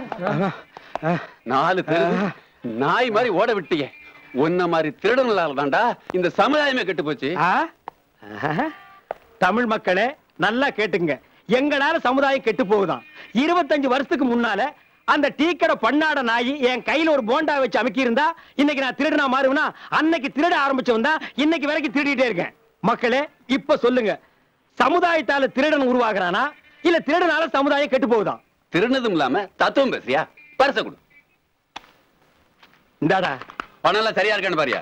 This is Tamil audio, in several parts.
4 பேர் நாய் மாதிரி ஓட விட்டியே. உன்ன மாதிரி திருடனால தான்டா இந்த சமுதாயமே கெட்டு போச்சு. தமிழ் மக்களே நல்லா கேட்டுங்க. எங்களால சமுதாயம் கெட்டு போகுதான். 25 வருஷத்துக்கு முன்னால அந்த டீ கடை பண்ணாட நாய் என் கையில ஒரு போண்டா வச்சு அமுக்கி இருந்தா இன்னைக்கு நான் திருடனா மாறுவனா? அன்னைக்கு திருட ஆரம்பிச்சவன் தான் இன்னைக்கு வரைக்கும் திருடிட்டே இருக்கேன். மக்களே இப்ப சொல்லுங்க, சமுதாயத்தால திருடன் உருவாகிறானா இல்ல திருடனால சமுதாயம் கெட்டு போகுதான்? திருநதும் இல்லாம தத்துவம் பேசியா? பரிசை கொடு. இந்தாடா பணம் எல்லாம் சரியா இருக்கான்னு பாரியா?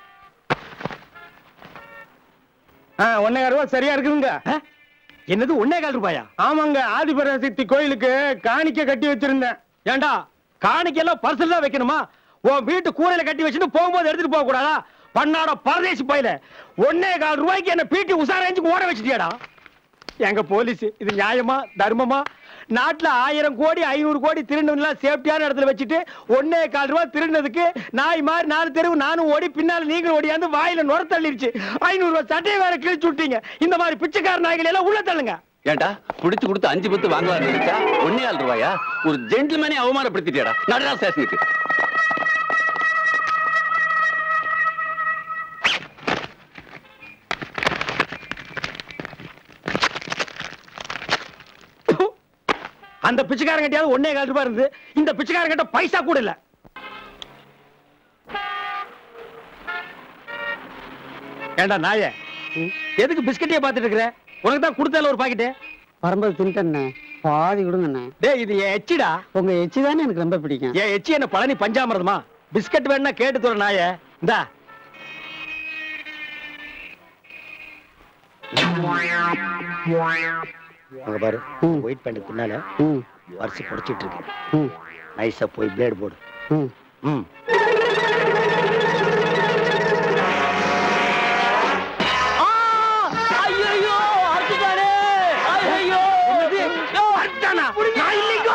1,000 ரூபாய் சரியா இருக்குங்க. என்னது 1,4 ரூபாயா? ஆமாங்க, ஆதிபராசக்தி கோயிலுக்கு காணிக்க கட்டி வச்சிருந்தேன். ஏண்டா காணிக்கெல்லாம் பர்சல் தான் வைக்கணுமா? உன் வீட்டு கூரையில கட்டி வச்சுட்டு போகும்போது எடுத்துட்டு போக கூடாதா? பண்ணாட பரதேசி பையில 1,4 ரூபாய்க்கு என்ன பீட்டி உசாரஞ்சுக்கு ஓட வச்சுட்டியாடா? எங்க போலீஸ் இது நியாயமா தர்மமா? நாட்டுல 1000 கோடி 500 கோடி திருடலாம் சேஃப்டியான இடத்துல வச்சுட்டு 1,4 ரூபாய் திருடினதுக்கு நாய் மாதிரி 4 தெருவு நானும் ஓடி பின்னால நீங்களும் ஓடியாந்து வாயில நுர தள்ளிருச்சு. 500 ரூபாய் சட்டையை வேற கிழிச்சு விட்டீங்க. இந்த மாதிரி பிச்சைக்கார நாய்கள் எல்லாம் உள்ள தள்ளுங்க. ஏண்டா புடிச்சு கொடுத்து 5 பத்து வாங்கலாம் நினைச்சா 1,4 ரூபாயா? ஒரு ஜென்டில்மேனே அவமானப்படுத்திட்டியாடா. நடரா ஸ்டேஷனுக்கு. அந்த பிச்சைக்காரன் கிட்டயாவது 1,4 ரூபாய் இருந்து இந்த பிச்சைக்காரன் கிட்ட பைசா கூட இல்ல. ஏண்டா நாயே, எதுக்கு பிஸ்கட்டியே பாத்துட்டு இருக்கிற? உனக்கு தான் கொடுத்தால ஒரு பாக்கெட். வரும்போது தின்ட்டேண்ணே, பாதி கொடுங்கண்ணே. டேய் இது என் எச்சிடா. உங்க எச்சி தானே எனக்கு ரொம்ப பிடிக்கும். என் எச்சி என்ன பழனி பஞ்சாமிரதமா? பிஸ்கட் வேணா கேட்டு தோற நாயே. இந்தா அங்க பாரு, ஒயிட் பேண்ட் பின்னால வரிசை புடிச்சிட்டு இருக்கு. நைஸா போய் பிளேடு போடு. ஐயோ அடிச்சானே. ஐயோ அடிச்சானா? நான் இல்லைங்கோ.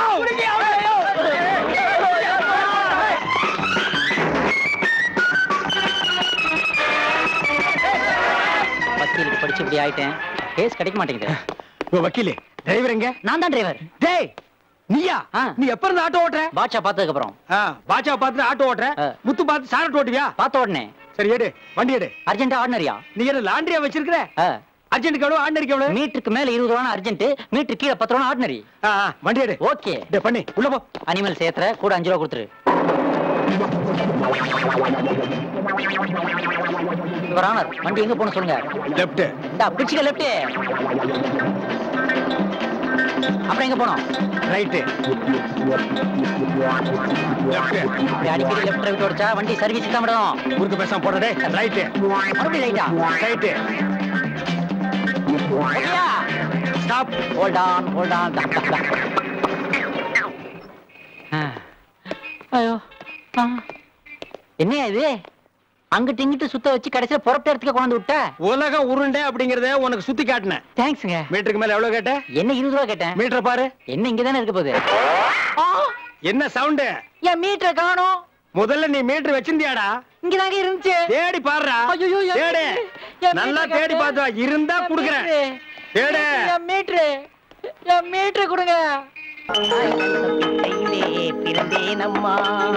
வக்கீலுக்கு படிச்சு இப்படி ஆயிட்டேன். கேஸ் கிடைக்க மாட்டேங்குது. வக்கீலே, டிரைவர் எங்க? நான் தான் டிரைவர். டேய் நீயா? நீ எப்ப இருந்து ஆட்டோ ஓட்டுற? பாட்சா பார்த்ததுக்கு அப்புறம். பாட்சா பார்த்து ஆட்டோ ஓட்டுற? முத்து பார்த்து சாரட் ஓட்டுவியா? பார்த்த உடனே. சரி எடு, வண்டி எடு. அர்ஜென்ட் ஆர்டினரியா? நீ என்ன லாண்டரியா வச்சிருக்கிற? அர்ஜென்ட்க்கு எவ்வளவு, ஆர்டினரிக்கு எவ்வளவு? மீட்டருக்கு மேல 20 ரூபா அர்ஜென்ட், மீட்டர் கீழே 10 ரூபா ஆர்டினரி. வண்டி எடு. ஓகே பண்ணி உள்ள போ. அனிமல் சேர்த்துற கூட 5 ரூபா கொடுத்துரு. யுவர் ஆனர், வண்டி எங்க போகணும் சொல்லுங்க. லெஃப்ட். இந்தா பிடிச்சுக்க லெஃப்ட். அப்புறம் எங்க போனோம்? ரைட். அடிக்கடி லெஃப்ட் ரைட் ஓடிச்சா வண்டி சர்வீஸ் தான் விடும். ஊருக்கு பேசாம போறதே. ரைட். மறுபடியும் ரைட்டா? ரைட். ஓகேயா? Stop. Hold on, hold on. ஐயோ என்னையா இது? அங்கிட்டு இங்கிட்டு சுத்த வச்சு கடைசியில புறப்பட்ட இடத்துக்கு கொண்டு விட்ட. உலக உருண்டை அப்படிங்கறத உனக்கு சுத்தி காட்டினேன். தேங்க்ஸ்ங்க. மீட்டருக்கு மேல எவ்வளவு கேட்ட? என்ன 20 ரூபா கேட்டேன். மீட்டர் பாரு. என்ன இங்க தானே இருக்க போகுது. என்ன சவுண்ட்? என் மீட்டர் காணோம். முதல்ல நீ மீட்டர் வச்சிருந்தியாடா? இங்க தாங்க இருந்துச்சு. தேடி பாருடா. ஐயோ தேடு. நல்லா தேடி பாத்து இருந்தா குடுக்குறேன். தேடு. என் மீட்டர் கொடுங்க. பிறந்தேனம்மா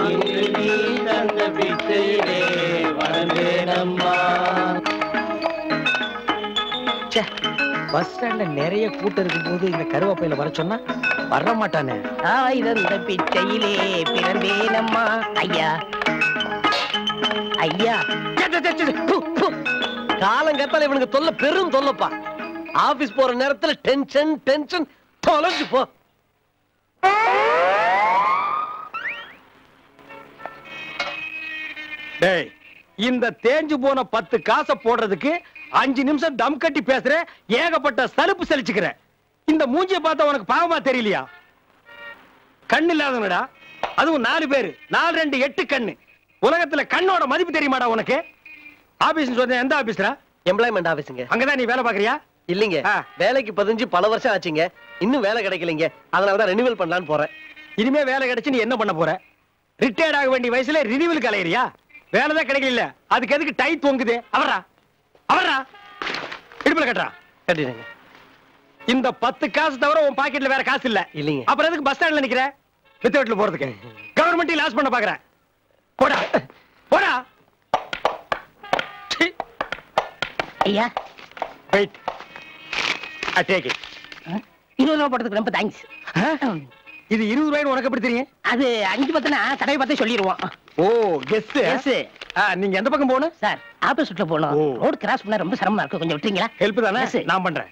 பஸ் ஸ்டாண்ட்ல நிறைய கூட்டம் இருக்கும் போது இந்த கருவாப்பையில வர சொன்னா வர மாட்டானே. பிச்சையிலே பிறந்தேனம்மா. ஐயா ஐயா காலங்கத்தால இவனுக்கு தொல்லை பெரும் தொல்லப்பா. ஆபீஸ் போற நேரத்துல டென்ஷன் டென்ஷன் தொலைஞ்சு போ. டேய் இந்த தேஞ்சு போன 10 காசை போடுறதுக்கு 5 நிமிஷம் தம் கட்டி பேசுற. ஏகப்பட்ட சலுப்பு சலிச்சுக்கிற. இந்த மூஞ்சியை பார்த்தா உனக்கு பாவமா தெரியலையா? கண்ணு இல்லாதவனடா. அதுவும் 4 பேரு. 4 2 8 கண்ணு. உலகத்துல கண்ணோட மதிப்பு தெரியுமாடா உனக்கு? ஆபீஸ் சொன்ன எந்த ஆபீஸ்ரா? எம்ப்ளாய்மெண்ட் ஆபீஸ்ங்க. அங்கதான் நீ வேலை பாக்குறியா? இல்லீங்க, வேலைக்கு 15 பல வருஷம் ஆச்சுங்க. இன்னும் வேலை கிடைக்கலீங்க. அதனாலதான் ரெனிவல் பண்ணலான்னு போறேன். இனிமே வேலை கிடைச்சு நீ என்ன பண்ண போற? ரிட்டையர்ட் ஆக வேண்டிய வயசுல ரினிவல் கலையறியா? வேலைதான் கிடைக்கல. அதுக்கு எதுக்கு டை தொங்குது? அவரா அவரா இடுப்புல கட்டுறா. கட்டிடுங்க. இந்த 10 காசு தவிர உன் பாக்கெட்ல வேற காசு இல்ல. இல்லீங்க. அப்புறம் எதுக்கு பஸ் ஸ்டாண்ட்ல நிக்கிற? வித்தவுட்ல போறதுக்கு கவர்மெண்ட் லாஸ் பண்ண பாக்குறேன். போடா போடா. ஐயா வெயிட், ஐ டேக் இட். 20 ரூபா போட்டதுக்கு ரொம்ப தேங்க்ஸ். இது 20 ரூபாய்னு உனக்கு எப்படி தெரியும்? அது 5 பத்தனா தடவை பார்த்து சொல்லிடுவோம். ஓ கெஸ். எஸ் நீங்க எந்த பக்கம் போகணும்? சார் ஆப்போசிட்ல போகணும். ஓ. ரோடு கிராஸ் பண்ணா ரொம்ப சிரமமா இருக்கு, கொஞ்சம் விட்டுறீங்களா? ஹெல்ப் தானே? Yes. நான் பண்றேன்.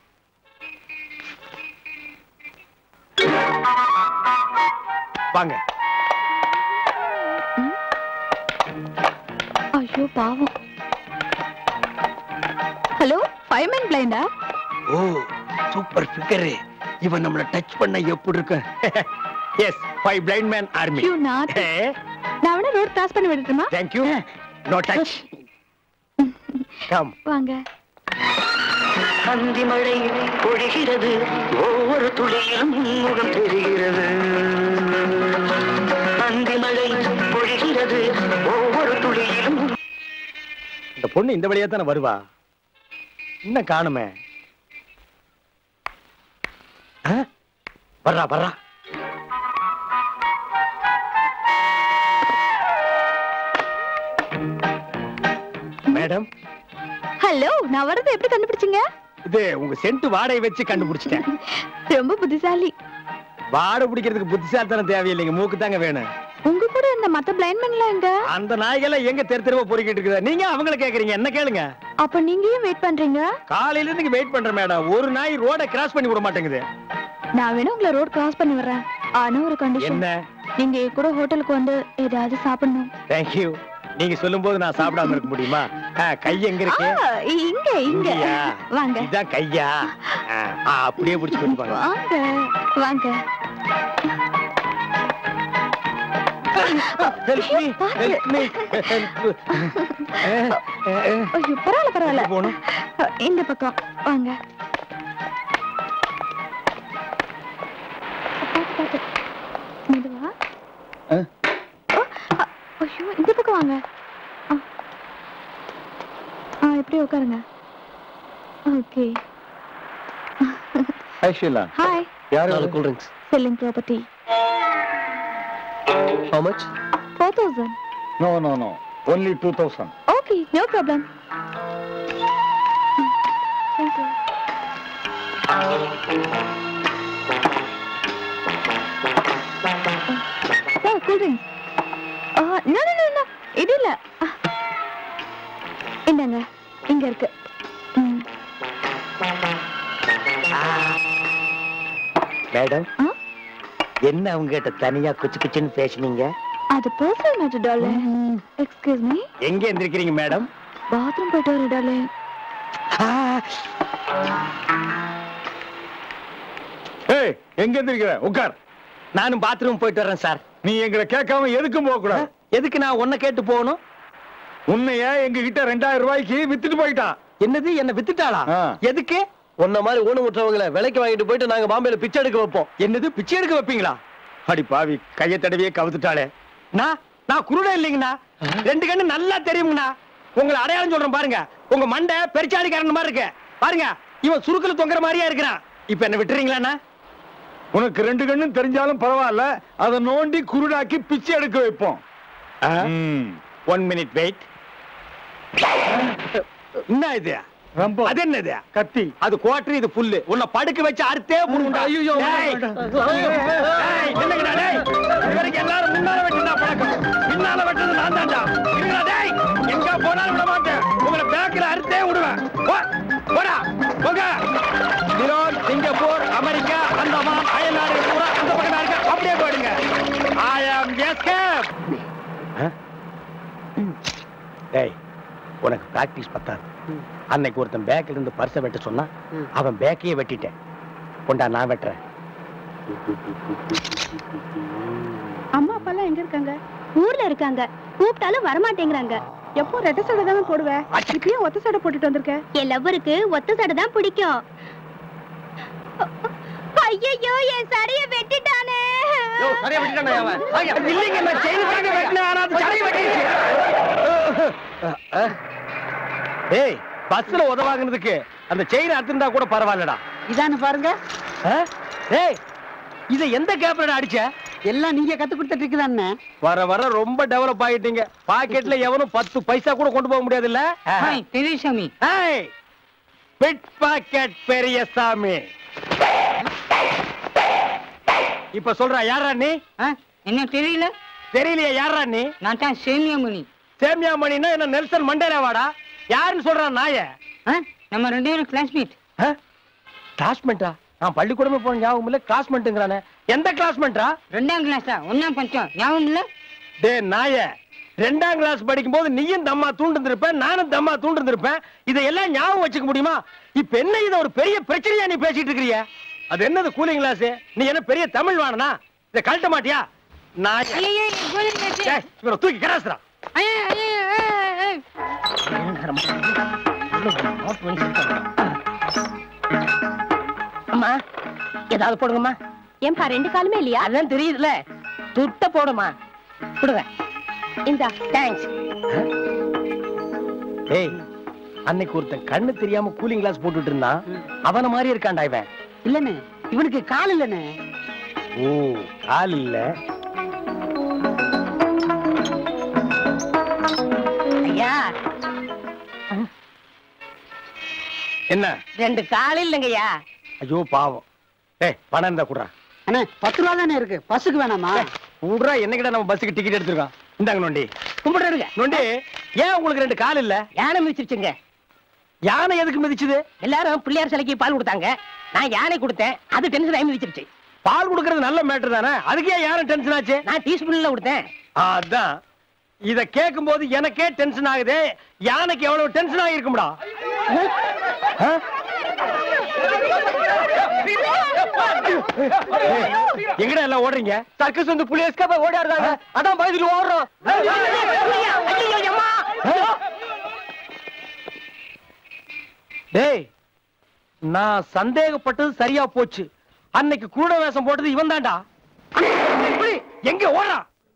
வாங்க. ஐயோ பாவம். ஹலோ, ஃபைவ்மேன் பிளைண்டா? ஓ சூப்பர் ஃபிகர். இவன் நம்மள டச் பண்ண எப்படி இருக்கு? Yes, 5 blind man army. You not. நான் வேணா ரோட் கிராஸ் பண்ணி விடட்டுமா? Thank you. No touch. Come. வாங்க. அந்தி மழை பொழிகிறது, ஒவ்வொரு துளியிலும் முகம் தெரிகிறது. அந்தி மழை பொழிகிறது, ஒவ்வொரு துளியிலும். இந்த பொண்ணு இந்த வழியா தானே வருவா? இன்னும் காணுமே. வர்றா வர்றா. மேடம், ஹலோ, நான் வரதை எப்படி கண்டுபிடிச்சீங்க? இது உங்க சென்ட் வாடகை வச்சு கண்டுபிடிச்சிட்டேன். ரொம்ப புத்திசாலி. வாடகை பிடிக்கிறதுக்கு புத்திசாலித்தனம் தேவையில்லைங்க, மூக்கு தாங்க வேணும். உங்க கூட இந்த மத்த பிளைண்ட்மேன்லாம் எங்க? அந்த நாய்களை எங்க தெரு தெருவா பொறுக்கிட்டு இருக்குது? நீங்க அவங்கள கேக்குறீங்க, என்ன கேளுங்க. அப்ப நீங்க ஏன் வெயிட் பண்றீங்க? காலையில இருந்து வெயிட் பண்றேன் மேடம். ஒரு நாய் ரோட கிராஸ் பண்ணி விட மாட்டேங்குது. நான் வேணா உங்களை ரோட் கிராஸ் பண்ணி வர்றேன். ஆனா ஒரு கண்டிஷன். என்ன? நீங்க என் கூட ஹோட்டலுக்கு வந்து ஏதாவது சாப்பிடணும். Thank you. நீங்க சொல்லும்போது நான் சாப்பிடாம இருக்க முடியுமா? கை எங்க இருக்கு? இங்க இங்க. இங்கயா? வாங்க. இதான் கையா? அப்படியே பிடிச்சு கொண்டு வாங்க. வாங்க வாங்க. Help me, help me, help. ஐயோ பரவாயில்ல பரவாயில்ல. போணும். இந்த பக்கம் வாங்க. பாத்து மெதுவா. ஐயோ இந்த பக்கம் வாங்க. இப்படி உட்காருங்க. ஓகே. Hi Sheila. ஹாய். யாரு? 4 cool drinks. Selling property. How much? 4,000. No. Only 2,000. Okay, no problem. Thank you. Sir, cool drinks. No. இது இல்ல. இந்தாங்க. இங்க இருக்கு. மேடம், என்ன அவங்க கிட்ட தனியா குச்சி குச்சின்னு பேசுனீங்க? அது personal matter darling. Excuse me. எங்க எந்திரிக்கிறீங்க மேடம்? பாத்ரூம் போயிட்டு வரேன் டார்லிங். ஏய், எங்க எந்திரிக்கிற? உட்கார். நானும் பாத்ரூம் போயிட்டு வரேன் சார். நீ எங்களை கேட்காம எதுக்கும் போக கூடாது. எதுக்கு நான் உன்னை கேட்டு போகணும்? உன்னைய எங்க கிட்ட 2000 ரூபாய்க்கு வித்துட்டு போயிட்டான். என்னது, என்ன வித்துட்டாளா? எதுக்கு? உன்ன மாதிரி ஊனமுற்றவங்களை விலைக்கு வாங்கிட்டு போயிட்டு நாங்க பாம்பேல பிச்சை எடுக்க வைப்போம். என்னது, பிச்சை எடுக்க வைப்பீங்களா? அடி பாவி, கையை தடவியே கவுத்துட்டாளே. நான் குருடே இல்லைங்கண்ணா. 2 கண்ணு நல்லா தெரியுங்கண்ணா. உங்களை அடையாளம் சொல்றேன் பாருங்க. உங்க மண்டை பெருச்சாடிக்காரன் மாதிரி இருக்கு பாருங்க. இவன் சுருக்குல தொங்குற மாதிரியா இருக்கிறான். இப்ப என்ன விட்டுறீங்களா? உனக்கு 2 கண்ணும் தெரிஞ்சாலும் பரவாயில்ல, அதை நோண்டி குருடாக்கி பிச்சை எடுக்க வைப்போம். 1 minute வெயிட். என்ன இது? ரொம்ப. அது என்னது? கத்தி. அது குவாட்டர், இது புல்லு. உன்னை படுக்க வச்சு அறுத்தே புடுங்கடா. ஐயோ. என்னங்கடா டேய்? இவருக்கு எல்லாரும் முன்னால வெட்டினா பழக்கம். பின்னால வெட்டது நான் தான்டா. இருங்கடா டேய். எங்க போனாலும் விட மாட்டேன். உங்களை பேக்ல அறுத்தே விடுவேன். போடா. போங்க. ஈரான், சிங்கப்பூர், அமெரிக்கா, அந்தமான், அயல்நாடு பூரா அந்த பக்கம் இருக்க. அப்படியே போயிடுங்க. I am escape. டேய், உனக்கு பிராக்டிஸ் பத்தாது. அன்னைக்கு ஒருத்தன் பேக்ல இருந்து பர்ஸை வெட்ட சொன்னா, அவன் பேக்கையே வெட்டிட்டேன். கொண்டா, நான் வெட்டுறேன். அம்மா அப்பா எல்லாம் எங்க இருக்காங்க? ஊர்ல இருக்காங்க. கூப்பிட்டாலும் வரமாட்டேங்கிறாங்க. எப்போ ரெட்டை சடை தானே போடுவேன். இப்பயும் ஒத்த சடை போட்டுட்டு வந்திருக்க. என் லவ்வருக்கு ஒத்த சடை தான் பிடிக்கும். ஐயோ, என் சடைய வெட்டிட்டானே. சரியா வெட்டிட்டானே அவன். இல்லைங்க, நான் செயின் தாங்க வெட்டினேன். ஆனா அது சரியா வெட்டிடுச்சு. ஏய், பஸ்ல உதவாங்குனதுக்கு அந்த செயின் அறுத்துண்டா கூட பரவாயில்லடா. இதானு பாருங்க. ஏய், இத எந்த கேப்ல அடிச்ச? எல்லாம் நீங்க கத்து கொடுத்த ட்ரிக் தானே. வர வர ரொம்ப டெவலப் ஆயிட்டீங்க. பாக்கெட்ல எவனும் 10 பைசா கூட கொண்டு போக முடியாது இல்ல? பெரியசாமி. Pick pocket Periyasamy. இப்ப சொல்றா யாரா நீ? என்ன தெரியல? தெரியலையா யாரா நீ? நான் தான் சேமியாமணி. சேமியாமணின்னா என்ன நெல்சன் மண்டேலாவாடா? யாருன்னு சொல்றான் நாய? நம்ம 2 பேரும் கிளாஸ்மேட். கிளாஸ்மேட்டா? நான் பள்ளிக்கூடமே போன ஞாபகம் இல்ல. கிளாஸ்மேட்டுங்கறானே. எந்த கிளாஸ்மேட்டா? 2ஆம் கிளாஸா? 1ஆம் பஞ்சம் ஞாபகம் இல்ல? டேய் நாய, 2ஆம் கிளாஸ் படிக்கும்போது நீயும் தம்மா தூண்டிருப்ப, நானும் தம்மா தூண்டிருப்பேன். இதெல்லாம் ஞாபகம் வச்சுக்க முடியுமா? இப்ப என்ன இது ஒரு பெரிய பிரச்சனையா நீ பேசிட்டு இருக்கறிய? அது என்னது கூலிங் கிளாஸ்? நீ என்ன பெரிய தமிழ் வாணனா? இத கழட்ட மாட்டியா? நாய. ஐயோ கூலிங் கிளாஸ். டேய் இவனை தூக்கி கராஸ்டா. ஐயோ அம்மா ஏதாவது போடுங்கம்மா. ஏன்பா 2 காலுமே இல்லையா? அதான் தெரியுதுல. துட்ட போடுமா. கொடுங்க. இந்தா. தேங்க்ஸ். ஏய் அன்னைக்கு ஒருத்தன் கண்ணு தெரியாம கூலிங் கிளாஸ் போட்டுட்டு இருந்தான். அவன மாதிரி இருக்கான்டா இவன். இல்லனே, இவனுக்கு கால் இல்லனே. ஓ கால் இல்ல. ஐயா என்ன? 2 கால் இல்லைங்கய்யா. ஐயோ பாவம். ஏய் பணம் இருந்தா குடுறா. அண்ணே 10 ரூபா தானே இருக்கு. பஸ்ஸுக்கு வேணாமா? குடுறா. என்னைக்கிட்ட நம்ம பஸ்ஸுக்கு டிக்கெட் எடுத்துருக்கோம். இந்தாங்க நொண்டி. கும்பிடுறேங்க. நொண்டி ஏன் உங்களுக்கு 2 கால் இல்ல? யானை மிதிச்சிருச்சுங்க. யானை எதுக்கு மிதிச்சுது? எல்லாரும் பிள்ளையார் சிலைக்கு பால் கொடுத்தாங்க. நான் யானை கொடுத்தேன். அது டென்ஷன் ஆகி மிதிச்சிருச்சு. பால் கொடுக்கறது நல்ல மேட்டர் தானே. அதுக்கு ஏன் யாரும் டென்ஷன் ஆச்சு? நான் டீஸ்பூன்ல கொடுத்தேன். அதான் இத கேட்கும் போது எனக்கே டென்ஷன் ஆகுது. யானைக்கு எவ்வளவு டென்ஷன் ஆகிருக்கும்டா. எங்கடா எல்லாம் ஓடுறீங்க? சர்க்கஸ் வந்து புலியஸ்கா ஓடாடுறாங்க. அதான் பயந்துட்டு ஓடுறோம். டேய் நான் சந்தேகப்பட்டது சரியா போச்சு. அன்னைக்கு கூட வேஷம் போட்டது இவன் தான்டா. எங்க ஓடுறா?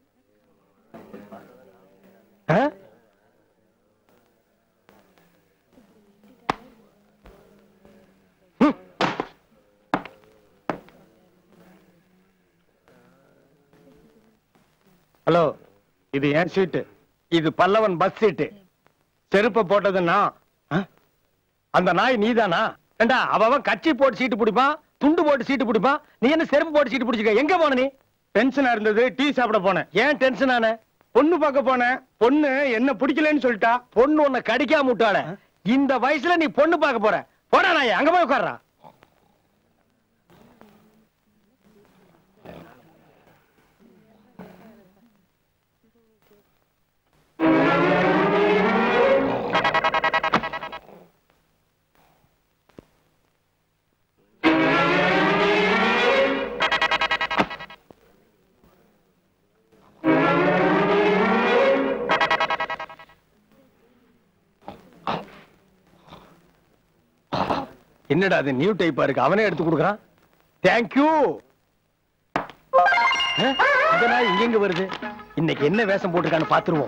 ஹலோ, இது என் சீட்டு. இது பல்லவன் பஸ் சீட்டு. செருப்ப போட்டது நான். அந்த நாய் நீதானா? ஏண்டா அவன் கட்சி போட்டு சீட்டு பிடிப்பான், துண்டு போட்டு சீட்டு பிடிப்பான். நீ என்ன செருப்பு போட்டு சீட்டு பிடிச்சிக்க? எங்க போன நீ? டென்ஷனா இருந்தது, டீ சாப்பிட போனேன். ஏன் டென்ஷன் ஆன? பொண்ணு பார்க்க போனேன். பொண்ணு என்ன பிடிக்கலன்னு சொல்லிட்டா. பொண்ணு உன்னை கடிக்காம விட்டாள. இந்த வயசுல நீ பொண்ணு பார்க்க போற? போடா நாய், அங்க போய் உட்கார்றா. என்னடா அது நியூ டைப்பா இருக்கு. அவனே எடுத்து கொடுக்கறான். தேங்க்யூ. இதெல்லாம் இங்க வருது. இன்னைக்கு என்ன வேஷம் போட்டிருக்கான்னு பாத்துருவோம்.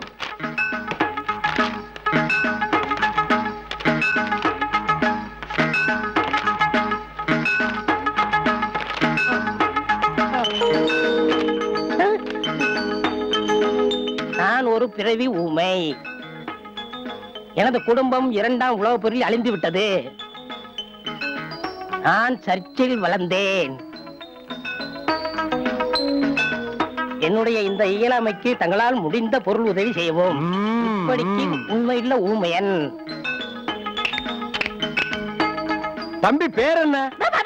நான் ஒரு பிறவி ஊமை. எனது குடும்பம் 2ஆம் உலகப் போரில் அழிந்து விட்டது. நான் சர்ச்சில் வளர்ந்தேன். என்னுடைய இந்த இயலாமைக்கு தங்களால் முடிந்த பொருள் உதவி செய்யவும். இப்படிக்கு உண்மையுள்ள ஊமையன். தம்பி பேர் என்ன?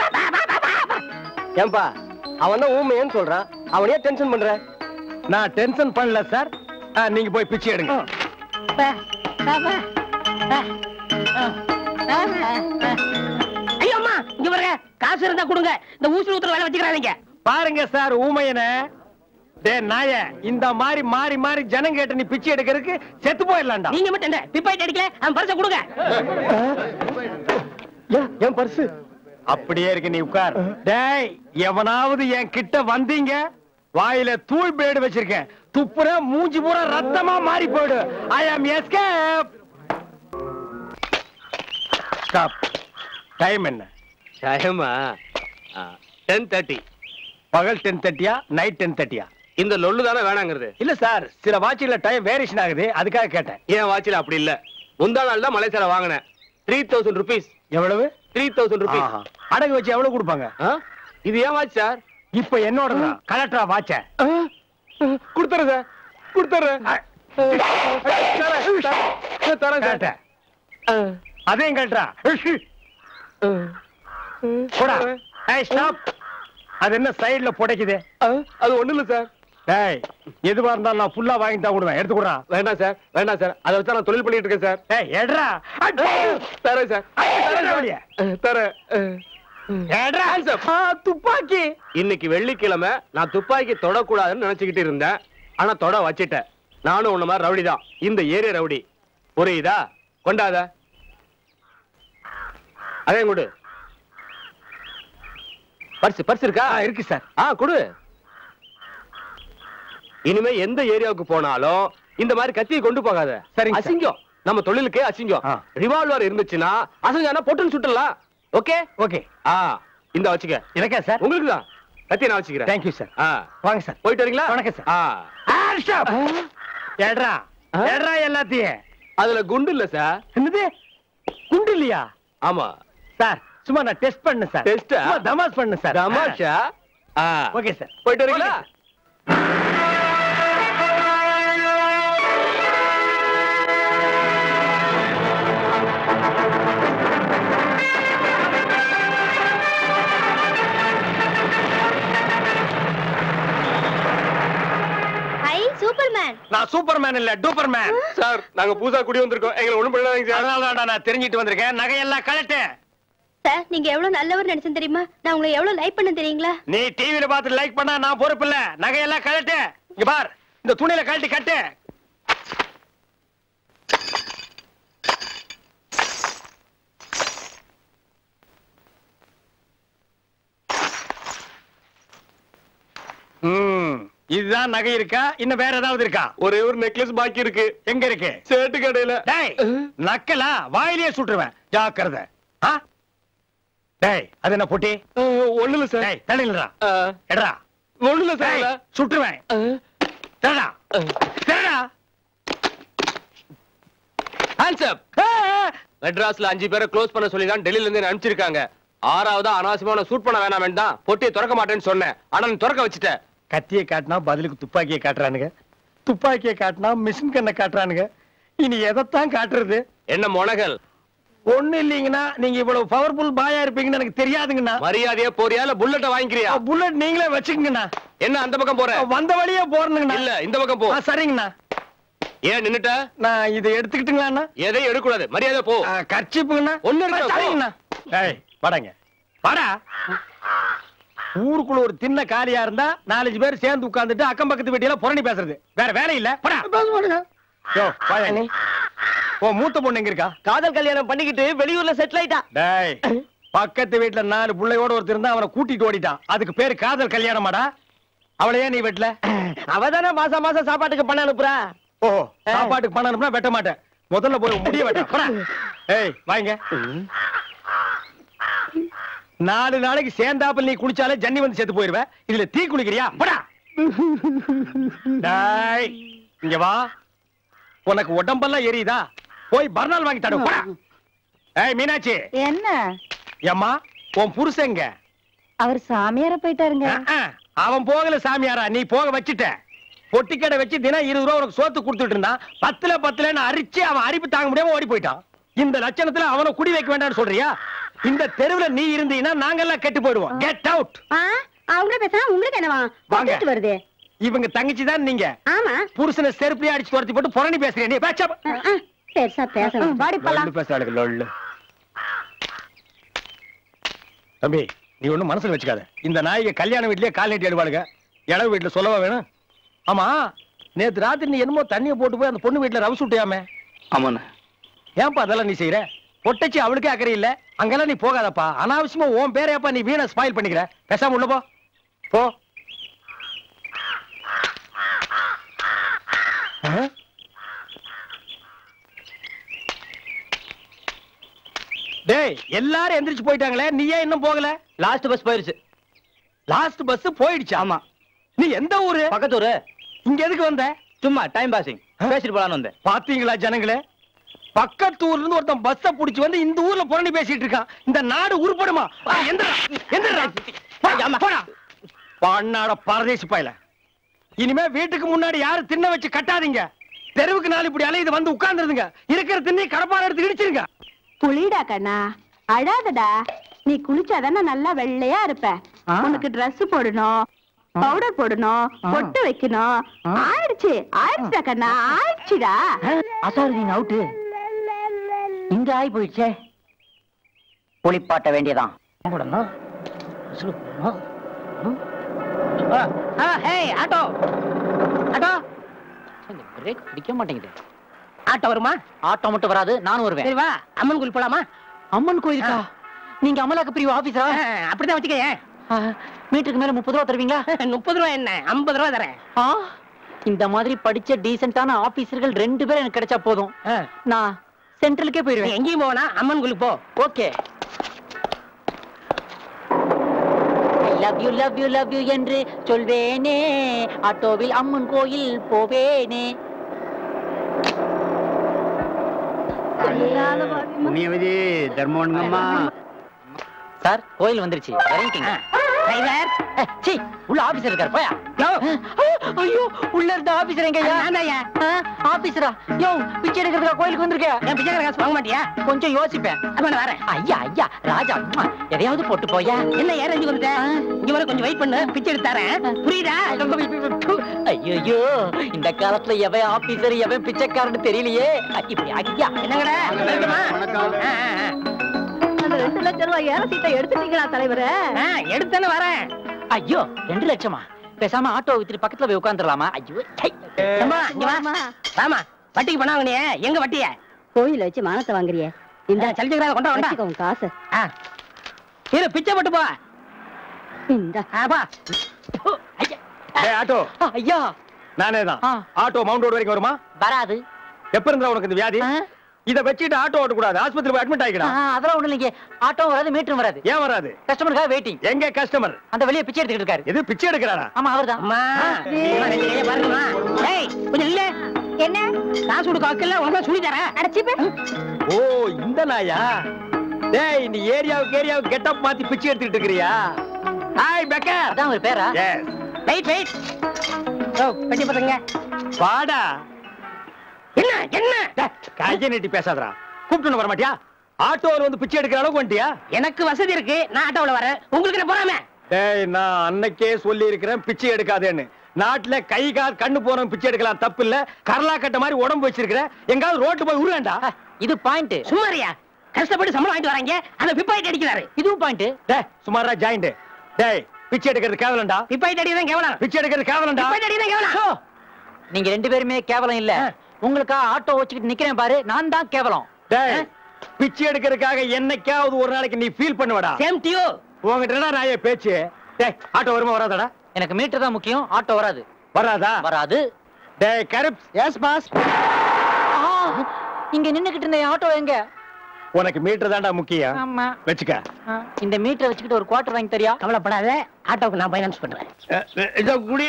ஏன்பா அவன் தான் ஊமையன்னு சொல்றான். அவனே டென்ஷன் பண்ற? நான் டென்ஷன் பண்ணல சார். நீங்க போய் பிச்சை எடுங்க. ஐயோ அம்மா, இங்க பாருங்க. காசு இருந்தா கொடுங்க. இந்த ஊசி ஊத்துற வேலை வச்சுக்கிறாங்க. பாருங்க சார் ஊமையன. டே நாய, இந்த மாதிரி மாறி மாறி ஜனம் கேட்டு நீ பிச்சை எடுக்கிறதுக்கு செத்து போயிடலாம்டா. நீங்க மட்டும் என்ன பிப்பாயிட்டு அடிக்கல? அவன் பரிசை கொடுங்க. என் பர்சு அப்படியே இருக்கு. நீ உட்கார். டேய் எவனாவது என் கிட்ட வந்தீங்க, வாயில தூள் பிளேடு வச்சிருக்கேன். துப்புற மூஞ்சி பூரா ரத்தமா மாறி போயிடு. ஐ ஆம் எஸ்கேப். ஸ்டாப். டைம் என்ன? டைமா 10:30. பகல் 10:30 நைட் 10:30 இந்த லொல்லு தானே வேணாங்கிறது. இல்ல சார், சில வாட்சில டைம் வேரியேஷன் ஆகுது, அதுக்காக கேட்டேன். ஏன் வாட்சில அப்படி இல்ல. முந்தா நாள் தான் மலேசியால வாங்கினேன். 3000 rupees. எவ்வளவு? 3000 rupees. அடகு வச்சு எவ்வளவு கொடுப்பாங்க? இது ஏன் வாட்ச் சார்? இப்ப என்னோட கலெக்டரா வாட்ச கொடுத்துறேன் சார், கொடுத்துறேன். அதையும் கலெக்டரா போடா. ஏய் ஸ்டாப். அது என்ன சைடுல புடைக்குது? அது ஒண்ணு இல்ல சார். டேய், எதுவா இருந்தாலும் நான் ஃபுல்லா வாங்கி தான் கொடுவேன். எடுத்து கொடுறா. வேண்டாம் சார், வேண்டாம் சார். அதை வச்சா நான் தொழில் பண்ணிட்டு இருக்கேன் சார். டேய் எடுறா. தரேன் சார், தரேன். துப்பாக்கி. இன்னைக்கு வெள்ளிக்கிழமை நான் துப்பாக்கி தொடக்கூடாதுன்னு நினைச்சுக்கிட்டு இருந்தேன். ஆனா தொட வச்சிட்டேன். நானும் உன்ன மாதிரி ரவுடி தான், இந்த ஏரியா ரவுடி. புரியுதா? கொண்டாத. அதே கொடு. பர்ஸ் இருக்கா? இருக்கு சார். கொடு. இனிமே எந்த ஏரியாவுக்கு போனாலும் இந்த மாதிரி கத்தியை கொண்டு போகாத. சரிங்க. அசிங்கம், நம்ம தொழிலுக்கு அசிங்கம். ரிவால்வர் இருந்துச்சுன்னா அசிங்கம் போட்டுன்னு சுட்டலாம். Okay okay. இந்த வச்சுக்க. எனக்கா சார்? உங்களுக்கு தான். கத்தியை நான் வச்சுக்கிறேன். Thank you sir. வாங்க சார். போயிட்டு வரீங்களா? வணக்கம் சார். ஏட்ரா ஏட்ரா எல்லாத்தையும். அதுல குண்டு இல்ல சார். என்னது குண்டு இல்லையா? ஆமா சார், சும்மா நான் டெஸ்ட் பண்ணு சார். டெஸ்ட்? தமாஷ் பண்ணு சார். தமாஷா? Okay sir. போயிட்டு வரீங்களா? சூப்பர்மேன். நான் சூப்பர்மேன் இல்ல, டூப்பர்மேன். சார், நாங்க புதுசா குடி வந்திருக்கோம். எங்களை ஒண்ணும் பண்ணாதீங்க சார். அதனால நான் தெரிஞ்சிட்டு வந்திருக்கேன். நகையெல்லாம் கலட்டு. சார், நீங்க எவ்வளவு நல்லவர் நினைச்சேன் தெரியுமா? நான் உங்களை எவ்வளவு லைக் பண்ண தெரியுங்களா? நீ டிவில பார்த்து லைக் பண்ணா நான் பொறுப்பு இல்ல. நகையெல்லாம் கலட்டு. இங்க பார், இந்த துணியில கழட்டி கட்டு. இதுதான் நகை இருக்கா? இன்னும் வேற ஏதாவது இருக்கா? ஒரே ஒரு நெக்லஸ் பாக்கி இருக்கு. எங்க இருக்கு? சேட்டு கடையில. டேய், நக்கலா வாயிலேயே சுட்டுருவேன். ஜாக்கிரதை. டேய், அது என்ன பொட்டி? ஒண்ணு இல்ல சார். டேய், தள்ளிடுறா. எடா. ஒண்ணு இல்ல சார். சுட்டுருவேன். தரடா. தரடா. Hands up. மெட்ராஸ்ல 5 பேரை க்ளோஸ் பண்ண சொல்லி தான் டெல்லில இருந்து அனுப்பிச்சிருக்காங்க. 6வது அனாவசியமான சூட் பண்ண வேணாம் வேண்டாம். பொட்டியை திறக்க மாட்டேன்னு சொன்னேன். ஆனா நீ திறக்க வச்சுட்ட. கத்தியை காட்டினா பதிலுக்கு துப்பாக்கியை காட்டுறானுங்க. துப்பாக்கியை காட்டினா மிஷின் கண்ணை காட்டுறானுங்க. இனி எதைத்தான் காட்டுறது? என்ன மொனகல்? ஒண்ணு இல்லீங்கன்னா நீங்க இவ்வளவு பவர்ஃபுல் பாயா இருப்பீங்கன்னு எனக்கு தெரியாதுங்கண்ணா. மரியாதையா போறியா இல்ல புல்லட்ட வாங்கிக்கிறியா? புல்லட் நீங்களே வச்சுக்கங்கண்ணா. என்ன அந்த பக்கம் போற? வந்த வழியே போறணுங்கண்ணா. இல்ல, இந்த பக்கம் போ. சரிங்கண்ணா. ஏன் நின்னுட்ட? நான் இதை எடுத்துக்கிட்டுங்களாண்ணா? எதையும் எடுக்கூடாது, மரியாதை போ. கர்ச்சிப்புங்கண்ணா. ஒண்ணு இருக்கு. சரிங்கண்ணா. ஏய் வாடாங்க, வாடா. ஊருக்குள்ள ஒரு தின்ன காலியா இருந்தா 4 பேர் சேர்ந்து உட்கார்ந்துட்டு அக்கம் பக்கத்து வீட்டில புரணி பேசுறது. வேற வேலை இல்ல. மூத்த பொண்ணு எங்க இருக்கா? காதல் கல்யாணம் பண்ணிக்கிட்டு வெளியூர்ல செட்டில் ஆயிட்டா. டேய், பக்கத்து வீட்டுல 4 பிள்ளையோட ஒருத்தர் இருந்தா அவனை கூட்டிட்டு ஓடிட்டான். அதுக்கு பேரு காதல் கல்யாணமாடா? அவளையே நீ வெட்டல? அவதானே மாசம் மாசம் சாப்பாட்டுக்கு பணம் அனுப்புறா. ஓ, சாப்பாட்டுக்கு பணம் அனுப்புனா வெட்ட மாட்டேன். முதல்ல போய் முடிய வெட்ட. ஏய் வாங்க. 4 நாளைக்கு சேர்ந்தாப்பல் நீ குளிச்சாலே ஜன்னி வந்து செத்து போயிருவ. இதுல தீ குளிக்கிறியா? போடா. டேய், இங்க வா. உனக்கு உடம்பெல்லாம் எரியுதா? போய் பர்னால் வாங்கி தடு. போடா. ஏய் மீனாட்சி. என்ன? ஏம்மா, உன் புருஷங்க? அவர் சாமியார போயிட்டாருங்க. அவன் போகல சாமியாரா, நீ போக வச்சுட்ட. பொட்டிக்கடை வச்சு தினம் 20 ரூபா உனக்கு சோத்து கொடுத்துட்டு இருந்தான். 10 அரிச்சு அவன் அரிப்பு தாங்க முடியாம ஓடி போயிட்டான். இந்த லட்சணத்துல அவனை குடி வைக்க வேண்டாம்னு சொல்றியா? இந்த தெருவுல நீ இருந்தீன்னா நாங்கெல்லாம் கெட்டு போயிடுவோம். Get out. அவங்க பேசுறா, உங்களுக்கு என்னவா? வாங்க. வருது. இவங்க தங்கச்சி தான் நீங்க. ஆமா. புருஷனை செருப்பிலே அடிச்சு துரத்தி போட்டு புரணி பேசுறீங்க. நீ பேச்சா பெருசா பேசணும். பாடி போலாம். பேசுறாளுக்கு லொள்ளு. தம்பி, நீ ஒண்ணும் மனசுல வச்சுக்காத. இந்த நாய்க்கு கல்யாண வீட்லயே கால் நீட்டி எடுவாளுங்க. இளவு வீட்டுல சொல்லவா வேணும்? ஆமா, நேத்து ராத்திரி நீ என்னமோ தண்ணியை போட்டு போய் அந்த பொண்ணு வீட்டுல ரவுஸ் விட்டியாமே? ஆமாண்ணே. ஏன்பா அதெல்லாம் நீ செய்யற? பொட்டச்சி அவளுக்கே அக்கறை இல்ல. அங்கெல்லாம் நீ போகாதப்பா. அனாவசியமா உன் பேரையப்பா நீ வீணை ஸ்பாயில் பண்ணிக்கிற. பேசாம உள்ள போ. போ. டேய், எல்லாரும் எந்திரிச்சு போயிட்டாங்களே, நீ ஏன் இன்னும் போகல? லாஸ்ட் பஸ் போயிருச்சு. லாஸ்ட் பஸ் போயிடுச்சு. ஆமா. நீ எந்த ஊரு? பக்கத்தூரு. இங்க எதுக்கு வந்த? சும்மா டைம் பாசிங் பேசிட்டு போலான்னு வந்தேன். பாத்தீங்களா ஜனங்களே, பக்கத்தூர்ல இருந்து ஒருத்தன் பஸ்ஸ புடிச்சு வந்து இந்த ஊர்ல புரணி பேசிட்டு இருக்கான். இந்த நாடு உருப்படுமா? பண்ணாட பரதேசி பாயில. இனிமே வீட்டுக்கு முன்னாடி யாரும் திண்ண வச்சு கட்டாதீங்க. தெருவுக்கு நாள் இப்படி அலையுது வந்து உட்கார்ந்துருதுங்க. இருக்கிற திண்ணை கடப்பார எடுத்து இடிச்சிருங்க. புளிடா கண்ணா, அழாதடா. நீ குளிச்சாதானே நல்லா வெள்ளையா இருப்ப. உனக்கு Dress போடணும், பவுடர் போடணும், பொட்டு வைக்கணும். ஆயிடுச்சுடா கண்ணா, ஆயிடுச்சுடா. அசாரு நீங்க அவுட்டு. இங்க ஆகி போயிடுச்சே. குளிப்பாட்ட வேண்டியதான். ஆட்டோ ஆட்டோ பிரேக் பிடிக்க மாட்டேங்குது. ஆட்டோ வருமா? ஆட்டோ மட்டும் வராது, நானும் வருவேன். சரி வா, அம்மன் கோயில் போலாமா? அம்மன் கோயிலுக்கா? நீங்க அமலாக்க பிரிவு ஆபீஸரா? அப்படிதான் வச்சுக்கேன். மீட்டருக்கு மேல 30 ரூபா தருவீங்களா? 30 ரூபா என்ன, 50 ரூபா தரேன். இந்த மாதிரி படிச்ச டீசென்டான ஆபீசர்கள் 2 பேர் எனக்கு கிடைச்சா போதும். நான் சென்ட்ரலுக்கே போயிருவேன். எங்கேயும் போனா அம்மன் கோயிலுக்கு போ. ஓகே. லவ் யூ என்று சொல்வேனே, ஆட்டோவில் அம்மன் கோயில் போவேனே. புண்ணியவதி தர்மோன்கம்மா. சார், கோயில் வந்துருச்சு, இறங்கிக்கங்க. டிரைவர், சீ, உள்ள ஆபீசர் இருக்கார், போயா. ஐயோ, உள்ள இருந்த ஆபீசர் எங்கயா? நான்தாயா. ஆபீசரா? யோ, பிச்சை எடுக்கிறதுக்கா கோயிலுக்கு வந்திருக்கேன். ஏன் பிச்சை எடுக்க காசு வாங்க மாட்டியா? கொஞ்சம் யோசிப்பேன். அப்ப நான் வரேன். ஐயா ராஜா, எதையாவது போட்டு போயா. என்ன ஏறி வந்துட்டேன். இங்க வர கொஞ்சம் வெயிட் பண்ணு, பிச்சை எடுத்து தரேன். புரியுதா? ஐயோ, இந்த காலத்துல எவன் ஆபீசர் எவன் பிச்சைக்காரன்னு தெரியலையே. இப்படி ஐயா என்னங்கடா? அந்த 2 லட்சம் ரூபாய் ஏற சீட்டை எடுத்துட்டீங்களா தலைவரே? எடுத்தானே வரேன். ஐயோ, 2 லட்சமா? பேசாம ஆட்டோ வித்துட்டு பக்கத்துல போய் உட்கார்ந்துடலாமா? ஐயோ, வாமா, வட்டிக்கு பணம் வாங்கினியே, எங்க வட்டிய? கோயில வச்சு மானத்தை வாங்குறியே. இந்த சலிச்சுக்கிறாங்க, கொண்டா கொண்டா காசு. இரு, பிச்சை போட்டு போ. இந்த ஆட்டோ ஐயா, நானே தான். ஆட்டோ மவுண்ட் ரோடு வரைக்கும் வருமா? வராது. எப்ப இருந்தா உனக்கு இந்த வியாதி? இத வச்சிட்டு ஆட்டோ ஓட்ட கூடாது, ஆஸ்பத்திரி போய் அட்மிட் ஆகிடா. அதெல்லாம் ஒண்ணு இல்லைங்க. ஆட்டோ வராது, மீட்டரும் வராது. ஏன் வராது? கஸ்டமருக்காக வெயிட்டிங். எங்க கஸ்டமர்? அந்த வெளிய பிச்சை எடுத்துக்கிட்டு இருக்காரு. எது பிச்சை எடுக்கறாரா? ஆமா, அவர்தான். பாருங்கம்மா. ஏய், கொஞ்சம் இல்ல. என்ன காசு கொடுக்க வக்கல, உனக்கு சொல்லி தரேன். அடச்சிப்பே. ஓ, இந்த நாயா? டேய், நீ ஏரியாவுக்கு கெட்டப் மாத்தி பிச்சை எடுத்துக்கிட்டு இருக்கறியா? Hi beggar. அதான் ஒரு பேரா? எஸ். வெயிட். ஓ, பெட்டி பசங்க. வாடா. என்ன கையை நீட்டி பேசாதடா. கூப்பிட்டு வர மாட்டியா? ஆட்டோல வந்து பிச்சை எடுக்கிற அளவுக்கு வந்துட்டியா? எனக்கு வசதி இருக்கு, நான் ஆட்டோல வரேன். உங்களுக்கு என்ன போறாம? டேய், நான் அன்னைக்கே சொல்லி இருக்கிறேன் பிச்சை எடுக்காதேன்னு. நாட்டுல கை கால் கண்ணு போறவன் பிச்சை எடுக்கலாம், தப்பு இல்ல. கரலா கட்ட மாதிரி உடம்பு வச்சிருக்கிற, எங்காவது ரோட்டு போய் உருவேண்டா. இது பாயிண்ட். சும்மாரியா? கஷ்டப்பட்டு சம்பளம் வாங்கிட்டு வராங்க, அந்த பிப்பாயிட்டு அடிக்கிறாரு. இதுவும் பாயிண்ட். டேய், சுமாரா ஜாயிண்ட். டேய், பிச்சை எடுக்கிறது கேவலம்டா. பிப்பாயிட்டு அடிதான் கேவலம். பிச்சை எடுக்கிறது கேவலம்டா. பிப்பாயிட்டு அடிதான் கேவலம். நீங்க 2 பேருமே கேவலம் இல்ல. உங்களுக்கா ஆட்டோ வச்சுக்கிட்டு நிக்கிறேன் பாரு, நான் தான் கேவலம். டேய், பிச்சை எடுக்கிறதுக்காக என்னைக்காவது ஒரு நாளைக்கு நீ ஃபீல் பண்ணுவடா. Same to you. உங்ககிட்ட என்ன நாயே பேச்சு? டேய், ஆட்டோ வருமா வராதடா? எனக்கு மீட்டர் தான் முக்கியம், ஆட்டோ வராது. வராதா? வராது. டேய் கருப். Yes boss. இங்க நின்னுக்கிட்டு இருந்த ஆட்டோ எங்க? உனக்கு மீட்டர் தான்டா முக்கியம். ஆமா, வெச்சுக்க. இந்த மீட்டரை வச்சுக்கிட்டு ஒரு குவார்டர் வாங்கி தரியா? கவலைப்படாத, ஆட்டோக்கு நான் ஃபைனான்ஸ் பண்றேன். இத குடி.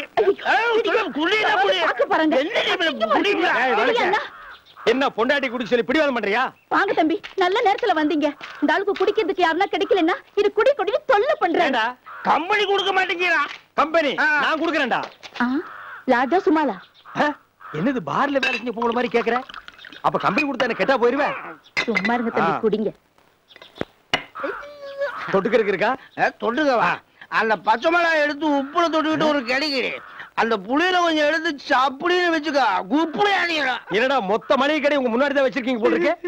என்ன பொண்டாட்டி குடி சொல்லி பிடிவாதம் பண்றியா? வாங்க தம்பி, நல்ல நேரத்துல வந்தீங்க. இந்த ஆளுக்கு குடிக்கிறதுக்கு யாருன்னா கிடைக்கலன்னா இது குடி தொல்லை பண்றேன்டா. கம்பெனி கொடுக்க மாட்டேங்கிறா. கம்பெனி நான் கொடுக்கறேன்டா. லாஜா சுமாலா. என்னது பார்ல வேலை செஞ்ச பொம்பளை மாதிரி கேக்குற? அப்ப கம்பெனி கொடுத்தா என்ன கெட்டா போயிருவேன்? சும்மா இருங்க தம்பி, குடிங்க. தொட்டுக்கிறதுக்கு இருக்கா? தொட்டுக்கவா? அந்த பச்சை மிளகாய் எடுத்து உப்புல தொட்டுக்கிட்டு ஒரு கிடைக்கிறேன். அந்த புளியில கொஞ்சம் எடுத்து சாப்பிடுன்னு வச்சுக்கா, குப்புல அடிக்கிறா. என்னடா மொத்த மளிகை கடை உங்க முன்னாடி தான் வச்சிருக்கீங்க போல இருக்கு.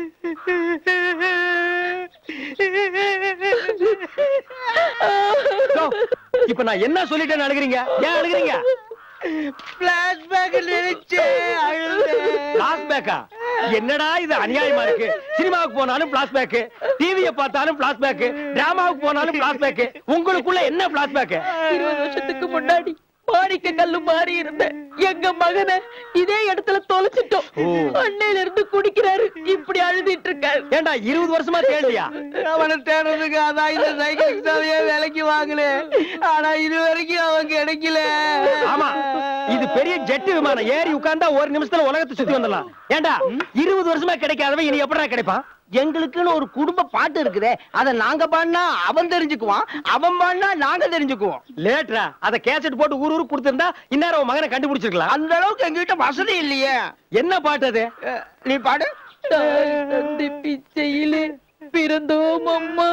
இப்ப நான் என்ன சொல்லிட்டேன்னு அழுகிறீங்க? ஏன் அழுகிறீங்க? பிளாஷ்பேக் நினைச்சே அழுதேன். பிளாஷ்பேக்கா? என்னடா இது அநியாயமா இருக்கு. சினிமாவுக்கு போனாலும் பிளாஷ்பேக், டிவியை பார்த்தாலும் பிளாஷ்பேக், டிராமாவுக்கு போனாலும் பிளாஷ்பேக். உங்களுக்குள்ள என்ன பிளாஷ்பேக்? 20 வருஷத்துக்கு முன்னாடி மாணிக்க கல்லு மாறி இருந்த எங்க மகனை இதே இடத்துல தொலைச்சிட்டோம். அன்னையில இருந்து குடிக்கிறாரு, இப்படி அழுதிட்டு இருக்காரு. ஏண்டா 20 வருஷமா தேடலையா? அவனை தேடுறதுக்கு அதான் இந்த சைக்கிள் சாவியே விலைக்கு வாங்கல. ஆனா இது வரைக்கும் அவன் கிடைக்கல. ஆமா, இது பெரிய ஜெட் விமானம், ஏறி உட்கார்ந்தா ஒரு நிமிஷத்துல உலகத்தை சுத்தி வந்துடலாம். ஏண்டா 20 வருஷமா கிடைக்காதவன் இனி எப்படா கிடைப்பான்? எங்களுக்குன்னு ஒரு குடும்ப பாட்டு இருக்குதே, அத நாங்க பாடினா அவன் தெரிஞ்சுக்குவான், அவன் பாடினா நாங்க தெரிஞ்சுக்குவோம். லேட்டரா அத கேசட் போட்டு ஊர் ஊருக்கு கொடுத்திருந்தா இந்நேரம் உன் மகனை கண்டுபிடிச்சிருக்கலாம். அந்த அளவுக்கு எங்ககிட்ட வசதி இல்லையே. என்ன பாட்டு அது? நீ பாடு. தந்தை பிச்சையிலே பிறந்தோம் அம்மா,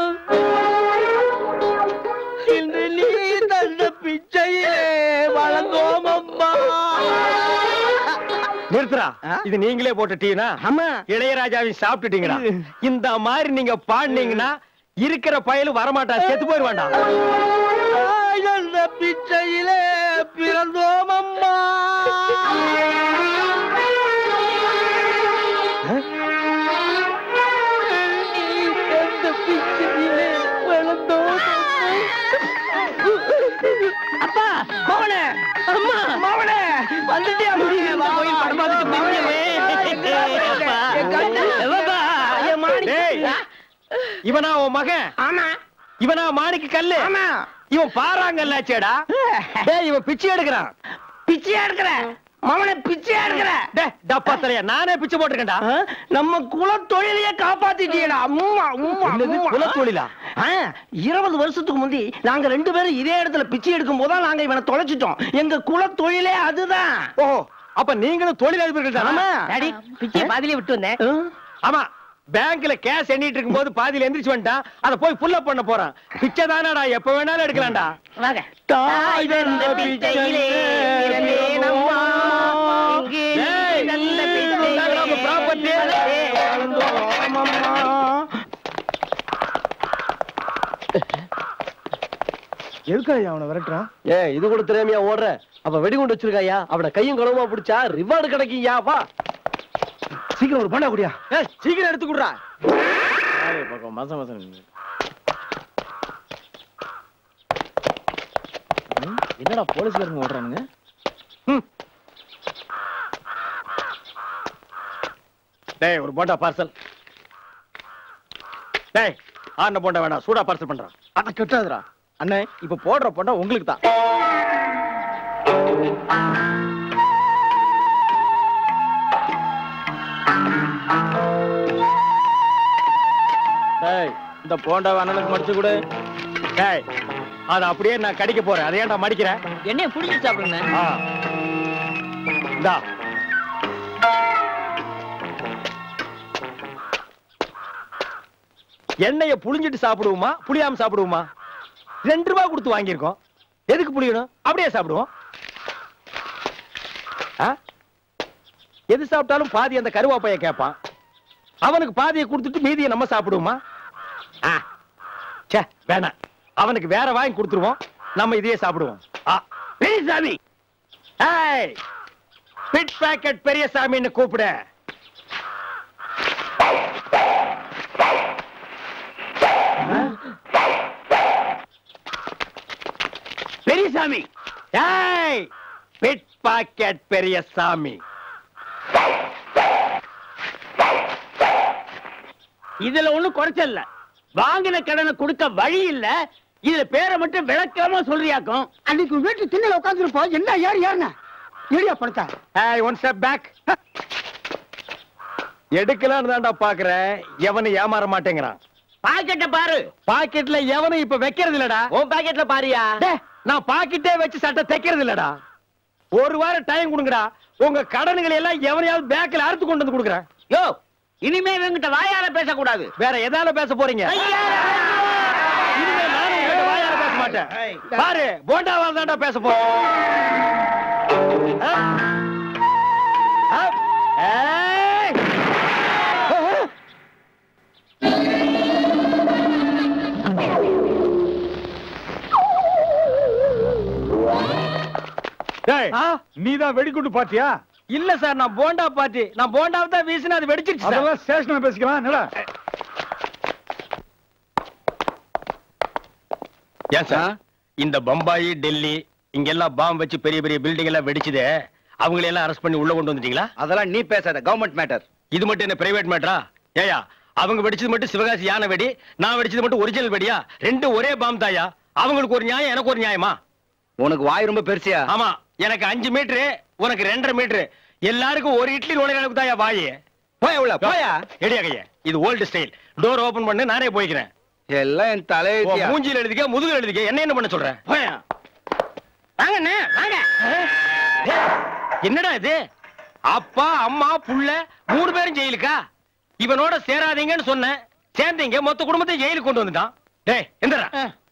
இன்று நீ தந்த பிச்சையிலே வளர்ந்தோம் அம்மா. நிறுத்துறா, இது நீங்களே போட்ட டீனா? ஆமா. இளையராஜாவை சாப்பிட்டுட்டீங்களா? இந்த மாதிரி நீங்க பாடினீங்கன்னா இருக்கிற பயலும் வரமாட்டா, செத்து போயிருவாண்டா. தந்த பிச்சையிலே பிறந்தோம் அம்மா. அப்பா மவனே, அம்மா மவனே வந்துட்டே. இவனா உன் மகன்? ஆமா. இவனா மாணிக்க கல்லு? ஆமா. இவன் பாறாங்கல்லாச்சேடா. டேய், இவன் பிச்சை எடுக்கிறான். பிச்சை எடுக்கிற மவனை, பிச்சை எடுக்கிற. டேய் டப்பா தலையா, நானே பிச்சை போட்டுக்கேன்டா. நம்ம குல தொழிலையே காப்பாத்திட்டீடா. அம்மா குல தொழிலா? 20 வருஷத்துக்கு முந்தி நாங்க 2 பேரும் இதே இடத்துல பிச்சை எடுக்கும் போதுதான் நாங்க இவனை தொலைச்சிட்டோம். எங்க குல தொழிலே அதுதான். ஓ, அப்ப நீங்களும் தொழிலதிபர்கள் தானா? டாடி, பிச்சை பாதியிலே விட்டு வந்தேன். ஆமா, பேங்க்ல கேஷ் எண்ணிட்டு இருக்கும் போது பாதியில எந்திரிச்சு வந்துட்டான். அத போய் புல் அப் பண்ண போறான். பிச்சை தானடா, எப்ப வேணாலும் எடுக்கலாம்டா. வாங்க. தாய் தந்த பிச்சையிலே பிறந்தேன் அம்மா, இங்கே ஏய், நல்ல நம்ம ப்ராப்பர்ட்டி. எதுக்காக அவனை விரட்டுறான்? இது கூட திறமையா ஓடுற? அப்ப வெடிகுண்டு வச்சிருக்காயா? அவனை கையும் களவுமா பிடிச்சா ரிவார்டு கிடைக்குயா. வா சீக்கிரம் ஒரு பண்ணா குடியா. சீக்கிரம் எடுத்து குடுறா. என்னடா போலீஸ்காரங்க ஓடுறானுங்க? டேய், ஒரு போண்டா பார்சல். டேய், ஆன போண்டா வேணாம், சூடா பார்சல் பண்றான். அத கட்டாதடா அண்ணே. இப்ப போடுற போண்டா உங்களுக்கு தான். டேய், இந்த போண்டா அண்ணனுக்கு மடிச்சு கொடு. டேய், அத அப்படியே நான் கடிக்க போறேன். அதை ஏன்டா மடிக்கிறேன்? என்னைய புடிச்சு சாப்பிடுங்க. இந்தா. எண்ணெய புளிஞ்சிட்டு சாப்பிடுவோமா, புளியாம சாப்பிடுவோமா? 2 ரூபாய் கொடுத்து வாங்கியிருக்கோம். எதுக்கு புளியணும்? அப்படியே சாப்பிடுவோம். எது சாப்பிட்டாலும் பாதி அந்த கருவாப்பைய கேட்பான். அவனுக்கு பாதியை கொடுத்துட்டு மீதியை நம்ம சாப்பிடுவோமா? வேணாம், அவனுக்கு வேற வாங்கி கொடுத்துருவோம், நம்ம இதையே சாப்பிடுவோம். பெரியசாமி, பிட் பாக்கெட் பெரியசாமின்னு கூப்பிட. Periyasamy, pick pocket Periyasamy. இதுல ஒண்ணும் குறைச்சல்ல. வாங்கின கடனை கொடுக்க வழி இல்ல. இதுல பேரை மட்டும் விளக்காம சொல்றியாக்கும். அன்னைக்கு வீட்டு திண்ணல உட்காந்துருப்போம். என்ன ஏறுன ஏரியா படுத்தா? One step back. எடுக்கலான்னு தான்டா பாக்குறேன். எவனும் ஏமாற மாட்டேங்கிறான். பாக்கெட்ட பாரு. பாக்கெட்ல எவனும் இப்ப வைக்கிறது இல்லடா. உன் பாக்கெட்ல பாரியா? நான் பாக்கெட்டே வச்சு சட்டை தைக்கிறது இல்லடா. ஒரு வாரம் டைம் கொடுங்கடா. உங்க கடன்களை எல்லாம் எவனையாவது பேக்ல அறுத்து கொண்டு வந்து கொடுக்குறேன். யோ, இனிமே இவங்கிட்ட வாயால பேசக்கூடாது. வேற எதால பேச போறீங்க? இனிமே நானும் உங்ககிட்ட வாயால பேச மாட்டேன். பாரு, போண்டாவால் தான்டா பேச போறேன். நீதான் வெடிக்குண்டு பாத்தியா? இல்ல சார், நான் போண்டா பாட்டி. நான் போண்டாவை தான் வீசினா அது வெடிச்சிருச்சு. அதெல்லாம் ஸ்டேஷன்ல பேசிக்கலாம். ஏன் சார், இந்த பம்பாய், டெல்லி இங்க எல்லாம் பாம்பு வச்சு பெரிய பெரிய பில்டிங் எல்லாம் வெடிச்சுதே, அவங்களை எல்லாம் அரெஸ்ட் பண்ணி உள்ள கொண்டு வந்துட்டீங்களா? அதெல்லாம் நீ பேசாத, கவர்மெண்ட் மேட்டர். இது மட்டும் என்ன பிரைவேட் மேட்டரா? ஏயா, அவங்க வெடிச்சது மட்டும் சிவகாசி யானை வெடி, நான் வெடிச்சது மட்டும் ஒரிஜினல் வெடியா? ரெண்டும் ஒரே பாம்பு தாயா. அவங்களுக்கு ஒரு நியாயம், எனக்கு ஒரு நியாயமா? உனக்கு வாய் ரொம்ப பெருசியா? ஆமா, எனக்கு 5 மீட்டரு, உனக்கு 2.5 மீட்டரு. எல்லாருக்கும் ஒரு இட்லி நுழைய அளவுக்கு தாயா வாய். போயா உள்ள போயா. எடியா கையா, இது ஓல்டு ஸ்டைல். டோர் ஓபன் பண்ணு, நானே போய்க்கிறேன். எல்லாம் என் தலையெழுத்தியா. மூஞ்சில எழுதிக்க, முதுகுல எழுதிக்க, என்ன பண்ண சொல்றேன்? போயா. வாங்க வாங்க. என்னடா இது? அப்பா அம்மா புள்ள 3 பேரும் ஜெயிலுக்கா? இவனோட சேராதீங்கன்னு சொன்னேன், சேர்ந்தீங்க, மொத்த குடும்பத்தையும் ஜெயிலுக்கு கொண்டு வந்துட்டான். டேய் எந்திரா.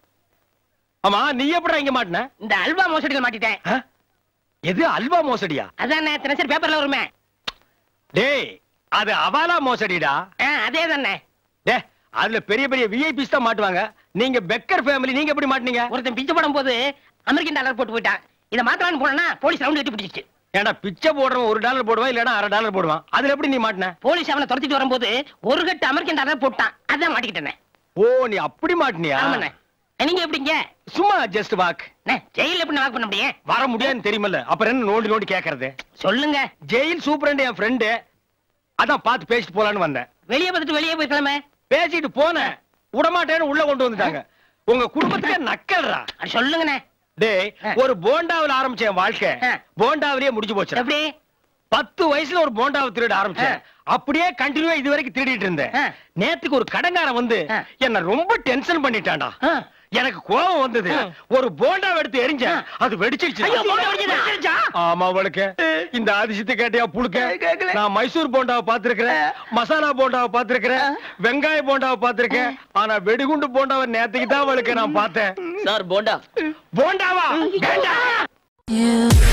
ஆமா, நீ எப்படா இங்க மாட்டின? இந்த அல்வா மோசடிகள் மாட்டிட்டேன். எது அல்வா மோசடியா? அதானே தினசரி பேப்பர்ல வருமே. டேய், அது அவாலா மோசடிடா. அதே தானே. டேய், அதுல பெரிய பெரிய விஐபிஸ் தான் மாட்டுவாங்க. நீங்க பெக்கர் ஃபேமிலி, நீங்க எப்படி மாட்டீங்க? ஒருத்தன் பிச்சை போடும் போது அமெரிக்கன் டாலர் போட்டு போயிட்டான். இத மாத்தலான்னு போனா போலீஸ் ரவுண்ட் கட்டி பிடிச்சிச்சு. ஏண்டா, பிச்சை போடுறவன் $1 போடுவான், இல்லனா $1/2 போடுவான். அதுல எப்படி நீ மாட்டின? போலீஸ் அவனை துரத்திட்டு வரும்போது ஒரு கட்டு அமெரிக்கன் டாலர் போட்டான். அதான் மாட்டிக்கிட்டேனே. ஓ, நீ அப்படி மாட்டினியா? ஆமாண்ணே. நீங்க எப்படிங்க? சும்மா ஜஸ்ட் வாக். ஜெயில எப்படி வாக் பண்ண முடியும்? வர முடியாதுன்னு தெரியுமல்ல, அப்புறம் என்ன நோண்டி நோண்டி கேக்குறது? சொல்லுங்க. ஜெயில் சூப்பரண்ட் என் ஃப்ரெண்டு, அதான் பார்த்து பேசிட்டு போலான்னு வந்தேன். வெளியே பார்த்துட்டு வெளியே போய்க்கலாமே. பேசிட்டு போனேன், விடமாட்டேன்னு உள்ள கொண்டு வந்துட்டாங்க. உங்க குடும்பத்துக்கு நக்கல்றா. சொல்லுங்கண்ணே. டேய், ஒரு போண்டாவில் ஆரம்பிச்ச என் வாழ்க்கை போண்டாவிலேயே முடிஞ்சு போச்சு. எப்படி? 10 வயசுல ஒரு போண்டாவை திருட ஆரம்பிச்சேன். அப்படியே கண்டினியூவா இது வரைக்கும் திருடிட்டு இருந்தேன். நேத்துக்கு ஒரு கடங்காரன் வந்து என்ன ரொம்ப டென்ஷன் பண்ணிட்டான்டா. எனக்கு கோபம் வந்தது, ஒரு போண்டாவை எடுத்து எரிஞ்சேன், அது வெடிச்சிருச்சு. ஆமா, அவளுக்கு இந்த அதிசயத்தை கேட்டியா புழுக்க? நான் மைசூர் போண்டாவை பாத்துருக்கிறேன், மசாலா போண்டாவை பாத்துருக்கிறேன், வெங்காய போண்டாவை பாத்துருக்கேன். ஆனா வெடிகுண்டு போண்டாவை நேத்துக்கு தான் அவளுக்கு நான் பார்த்தேன். சார் போண்டா. போண்டாவா? வேண்டாம்.